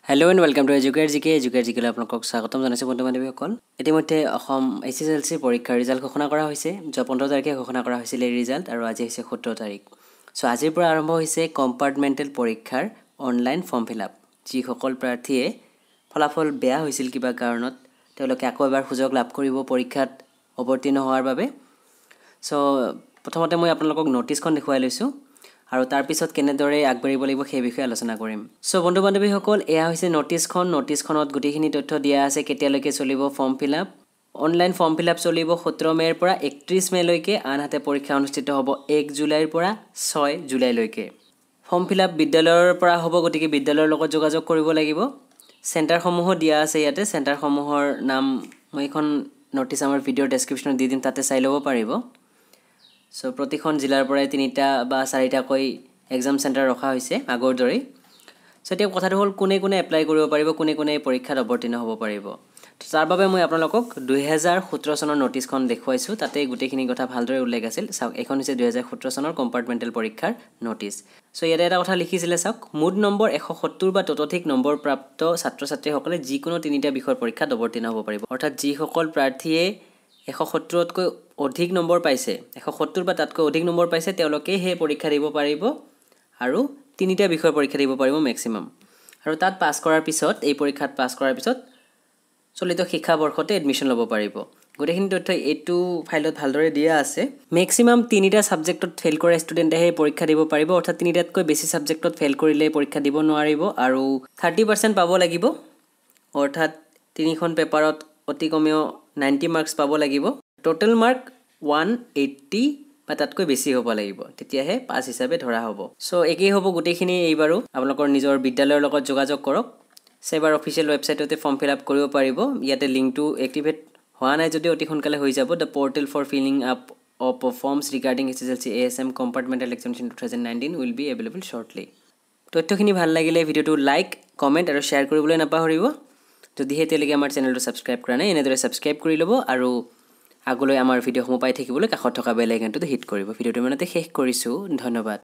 Hello and welcome to Educate GK লৈ আপোনালোকক স্বাগতম জনাইছো বন্ধু-বান্ধৱীসকল। ইতিমধ্যে অসম SSLC পৰীক্ষাৰ ৰিজাল্ট ঘোষণা কৰা হৈছে। যোৱা 15 তাৰিখে ঘোষণা কৰা হৈছিল এই ৰিজাল্ট আৰু আজি হৈছে 17 তাৰিখ। সো আজিৰ পৰা আৰম্ভ হৈছে কম্পাৰ্টমেণ্টেল পৰীক্ষাৰ অনলাইন ফৰ্ম ফিলআপ। যিসকল প্ৰাৰ্থীয়ে ফলাফল বেয়া হৈছিল কিবা কাৰণত তেওঁলোকে আকৌ এবাৰ সুযোগ লাভ কৰিব পৰীক্ষাত অৱতীৰ্ণ হোৱাৰ বাবে। সো প্ৰথমতে মই আপোনালোকক নোটিছখন দেখুৱাই লৈছো আৰু তাৰ পিছত কেনেদৰে আগবাঢ়িব লাগিব সেই বিষয়ে আলোচনা কৰিম। সো বন্ধু-বান্ধৱীসকল এয়া হৈছে নোটিছখনত গোটেইখিনি তথ্য দিয়া আছে কেতিয়ালৈকে চলিব form fill up. Online form fill up চলিব 17 মেৰ পৰা 31 মেলৈকে, আনহাতে পৰীক্ষা অনুষ্ঠিত হ'ব 1 জুলাইৰ পৰা 6 জুলাইলৈকে। ফৰ্ম ফিলআপ বিদ্যালয়ৰ পৰা হ'ব, গতিকে বিদ্যালয়ৰ লগত যোগাযোগ কৰিব লাগিব। চেণ্টাৰসমূহো দিয়া আছে ইয়াতে, চেণ্টাৰসমূহৰ নাম মই এখন নোটিছ আমাৰ ভিডিঅ'ৰ ডেছক্ৰিপশ্যনত দি দিম, তাতে চাই ল'ব পাৰিব। সো প্ৰতিখন জিলাৰ পৰাই 3টা বা 4টাকৈ এক্সাম চেণ্টাৰ ৰখা হৈছে আগৰ দৰেই। সো এতিয়া কথাটো হ'ল কোনে এপ্লাই কৰিব পাৰিব, কোনে পৰীক্ষাত অৱতীৰ্ণ হ'ব পাৰিব। তাৰ বাবে মই আপোনালোকক 2017 চনৰ নোটিছখন দেখুৱাইছোঁ, তাতে গোটেইখিনি কথা ভালদৰে উল্লেখ আছিল। চাওক, এখন হৈছে 2017 চনৰ কম্পাৰ্টমেণ্টেল পৰীক্ষাৰ নোটিছ। সো ইয়াতে এটা কথা লিখিছিলে, চাওক, মুঠ নম্বৰ 170 বা ততোধিক নম্বৰ প্ৰাপ্ত ছাত্ৰ ছাত্ৰীসকলে যিকোনো 3টা বিষয়ৰ পৰীক্ষাত অৱতীৰ্ণ হ'ব পাৰিব। অৰ্থাৎ যিসকল প্ৰাৰ্থীয়ে 170তকৈ অধিক নম্বৰ পাইছে, 170 বা তাতকৈ অধিক নম্বৰ পাইছে, তেওঁলোকে সেই পৰীক্ষা দিব পাৰিব আৰু 3টা বিষয়ৰ পৰীক্ষা দিব পাৰিব মেক্সিমাম। আৰু তাত পাছ কৰাৰ পিছত, এই পৰীক্ষাত পাছ কৰাৰ পিছত চলিত শিক্ষাবৰ্ষতে এডমিশ্যন ল'ব পাৰিব। গোটেইখিনি তথ্য এইটো ফাইলত ভালদৰে দিয়া আছে। মেক্সিমাম 3টা ছাবজেক্টত ফেইল কৰা ষ্টুডেণ্টেহে পৰীক্ষা দিব পাৰিব, অৰ্থাৎ 3টাতকৈ বেছি ছাবজেক্টত ফেইল কৰিলে পৰীক্ষা দিব নোৱাৰিব আৰু 30% পাব লাগিব, অৰ্থাৎ 3খন পেপাৰত অতি কমেও 90 মাৰ্কছ পাব লাগিব। টোটেল মাৰ্ক 180 বা তাতকৈ বেছি হ'ব লাগিব, তেতিয়াহে পাছ হিচাপে ধৰা হ'ব। সো একেই হ'ব গোটেইখিনি। এইবাৰো আপোনালোকৰ নিজৰ বিদ্যালয়ৰ লগত যোগাযোগ কৰক। সেবাৰ অফিচিয়েল ৱেবছাইটতে ফৰ্ম ফিলআপ কৰিব পাৰিব। ইয়াতে লিংকটো এক্টিভেট হোৱা নাই যদি অতি সোনকালে হৈ যাব। The portal for filling up of forms regarding SSLC ASM compartmental examination 2019 will be available shortly. তথ্যখিনি ভাল লাগিলে ভিডিঅ'টো লাইক, কমেণ্ট আৰু শ্বেয়াৰ কৰিবলৈ নাপাহৰিব। যদিহে এতিয়ালৈকে আমাৰ চেনেলটো ছাবস্ক্ৰাইব কৰা নাই, এনেদৰে ছাবস্ক্ৰাইব কৰি ল'ব আৰু আগলৈ আমাৰ ভিডিঅ'সমূহ পাই থাকিবলৈ কাষত থকা বেল আইকনটো হিট কৰিব। ভিডিঅ'টো ইমানতে শেষ কৰিছোঁ। ধন্যবাদ।